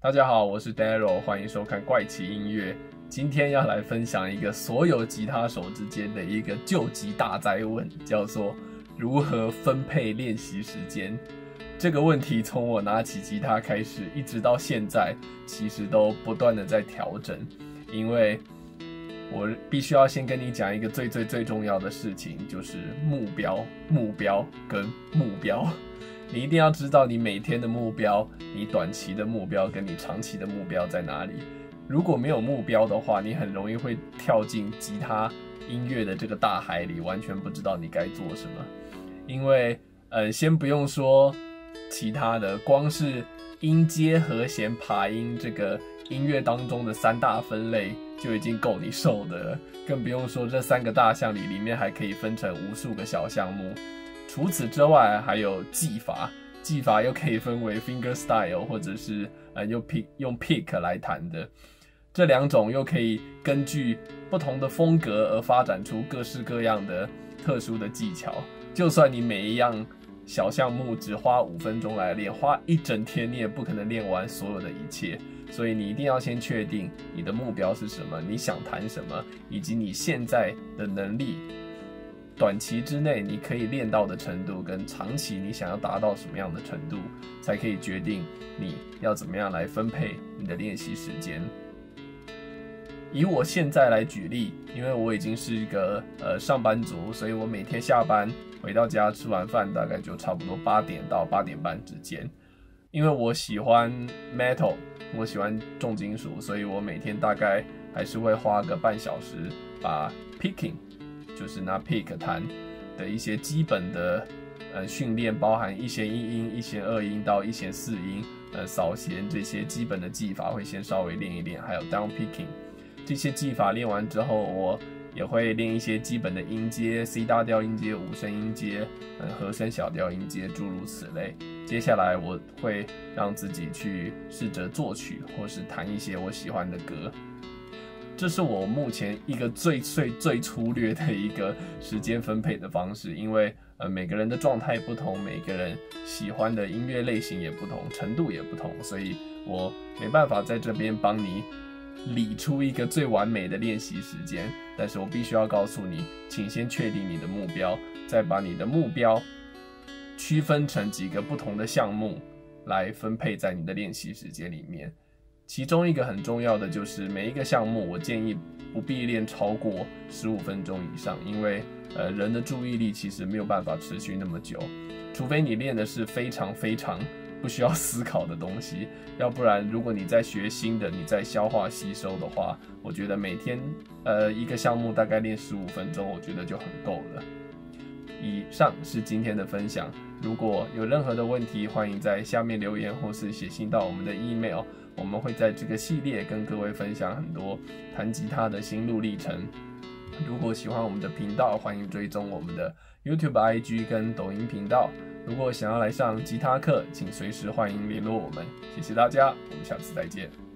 大家好，我是 Daryl， 欢迎收看怪奇音乐。今天要来分享一个所有吉他手之间的一个究极大哉问，叫做如何分配练习时间。这个问题从我拿起吉他开始，一直到现在，其实都不断的在调整，因为我必须要先跟你讲一个最重要的事情，就是目标跟目标。你一定要知道你每天的目标，你短期的目标跟你长期的目标在哪里。如果没有目标的话，你很容易会跳进吉他音乐的这个大海里，完全不知道你该做什么。因为先不用说其他的，光是音阶、和弦、爬音这个音乐当中的三大分类就已经够你受的了，更不用说这三个大项里面还可以分成无数个小项目。除此之外，还有技法又可以分为 finger style 或者是用 pick 来弹的，这两种又可以根据不同的风格而发展出各式各样的特殊的技巧。就算你每一样小项目只花5分钟来练，花一整天你也不可能练完所有的一切。所以你一定要先确定你的目标是什么，你想弹什么，以及你现在的能力。短期之内你可以练到的程度，跟长期你想要达到什么样的程度，才可以决定你要怎么样来分配你的练习时间。以我现在来举例，因为我已经是一个上班族，所以我每天下班回到家吃完饭，大概就差不多8点到8点半之间。因为我喜欢 metal， 我喜欢重金属，所以我每天大概还是会花个半小时把 picking，就是拿 pick 弹的一些基本的训练，包含1弦1音、1弦2音到1弦4音，扫弦这些基本的技法会先稍微练一练，还有 down picking 这些技法练完之后，我也会练一些基本的音阶 ，C 大调音阶、5声音阶、和声小调音阶，诸如此类。接下来我会让自己去试着作曲，或是弹一些我喜欢的歌。这是我目前一个最粗略的一个时间分配的方式，因为每个人的状态不同，每个人喜欢的音乐类型也不同，程度也不同，所以我没办法在这边帮你理出一个最完美的练习时间。但是我必须要告诉你，请先确定你的目标，再把你的目标区分成几个不同的项目来分配在你的练习时间里面。其中一个很重要的就是每一个项目，我建议不必练超过15分钟以上，因为人的注意力其实没有办法持续那么久，除非你练的是非常不需要思考的东西，要不然如果你在学新的，你在消化吸收的话，我觉得每天一个项目大概练15分钟，我觉得就很够了。以上是今天的分享，如果有任何的问题，欢迎在下面留言或是写信到我们的 email， 我们会在这个系列跟各位分享很多弹吉他的心路历程。如果喜欢我们的频道，欢迎追踪我们的 YouTube、IG 跟抖音频道。如果想要来上吉他课，请随时欢迎联络我们。谢谢大家，我们下次再见。